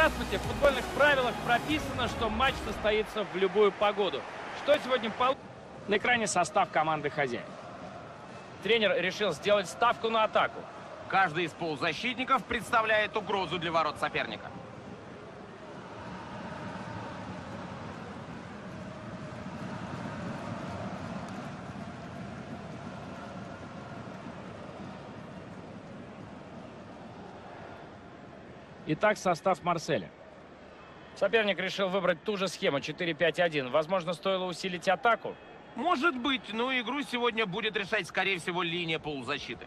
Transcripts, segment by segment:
Здравствуйте! В футбольных правилах прописано, что матч состоится в любую погоду. Что сегодня на экране состав команды хозяев. Тренер решил сделать ставку на атаку. Каждый из полузащитников представляет угрозу для ворот соперника. Итак, состав Марселя. Соперник решил выбрать ту же схему 4-5-1. Возможно, стоило усилить атаку. Может быть, но игру сегодня будет решать, скорее всего, линия полузащиты.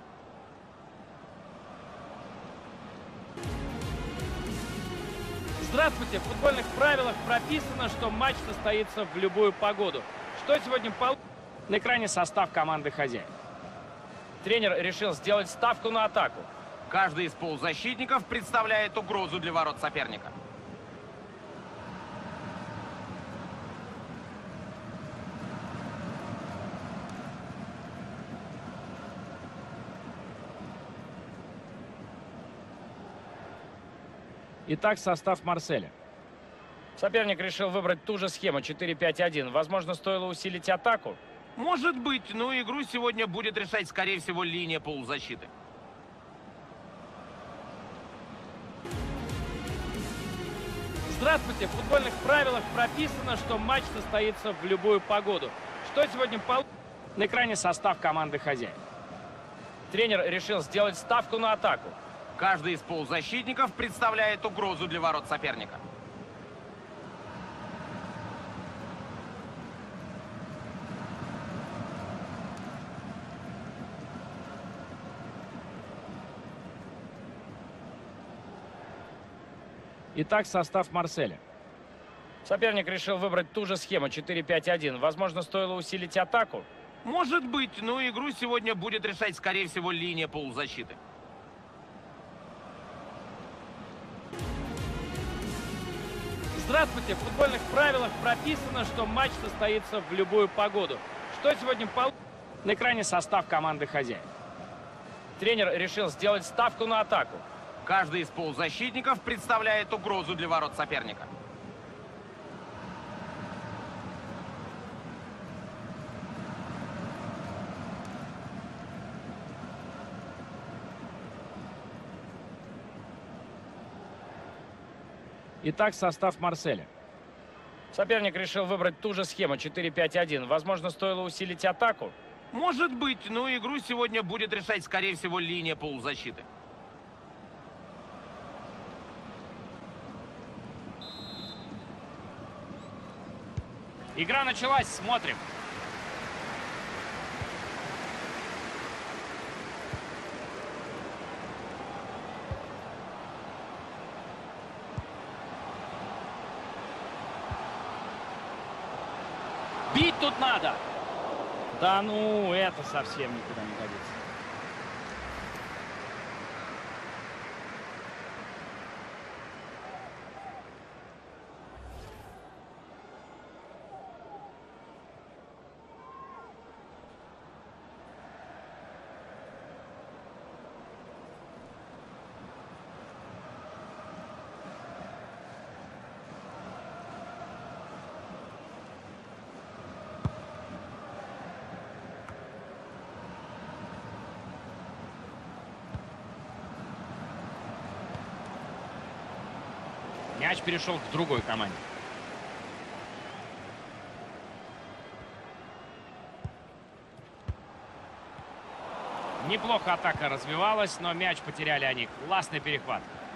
Здравствуйте! В футбольных правилах прописано, что матч состоится в любую погоду. Что сегодня на экране состав команды хозяев. Тренер решил сделать ставку на атаку. Каждый из полузащитников представляет угрозу для ворот соперника. Итак, состав Марселя. Соперник решил выбрать ту же схему 4-5-1. Возможно, стоило усилить атаку. Может быть, но игру сегодня будет решать, скорее всего, линия полузащиты. Здравствуйте! В футбольных правилах прописано, что матч состоится в любую погоду. Что сегодня на экране состав команды хозяев. Тренер решил сделать ставку на атаку. Каждый из полузащитников представляет угрозу для ворот соперника. Итак, состав Марселя. Соперник решил выбрать ту же схему 4-5-1. Возможно, стоило усилить атаку. Может быть, но игру сегодня будет решать, скорее всего, линия полузащиты. Здравствуйте! В футбольных правилах прописано, что матч состоится в любую погоду. Что сегодня на экране состав команды хозяев. Тренер решил сделать ставку на атаку. Каждый из полузащитников представляет угрозу для ворот соперника. Итак, состав Марселя. Соперник решил выбрать ту же схему 4-5-1. Возможно, стоило усилить атаку. Может быть, но игру сегодня будет решать, скорее всего, линия полузащиты. Игра началась, смотрим. Бить тут надо. Да ну, это совсем никуда не годится. Мяч перешел к другой команде. Неплохо атака развивалась, но мяч потеряли они. Классный перехват.